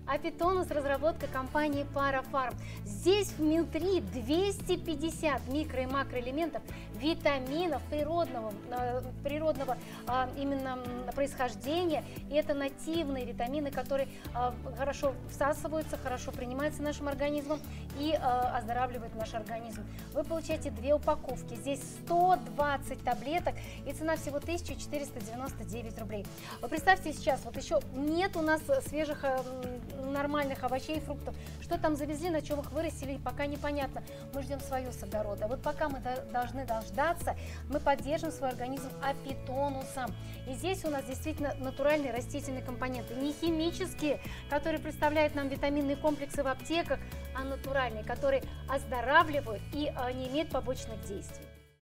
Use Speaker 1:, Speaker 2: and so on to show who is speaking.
Speaker 1: Апитонус – разработка компании Парафарм. Здесь внутри 250 микро- и макроэлементов, витаминов природного именно происхождения. И это нативные витамины, которые хорошо всасываются, хорошо принимаются нашим организмом и оздоравливают наш организм. Вы получаете 2 упаковки. Здесь 120 таблеток и цена всего 1499 рублей. Вы представьте сейчас, вот еще нет у нас свежих нормальных овощей и фруктов. Что там завезли, на чем их вырастили, пока непонятно. Мы ждем свое с огорода. Вот пока мы должны дождаться, мы поддержим свой организм апитонусом. И здесь у нас действительно натуральные растительные компоненты, не химические, которые представляют нам витаминные комплексы в аптеках, а натуральные, которые оздоравливают и не имеют побочных действий.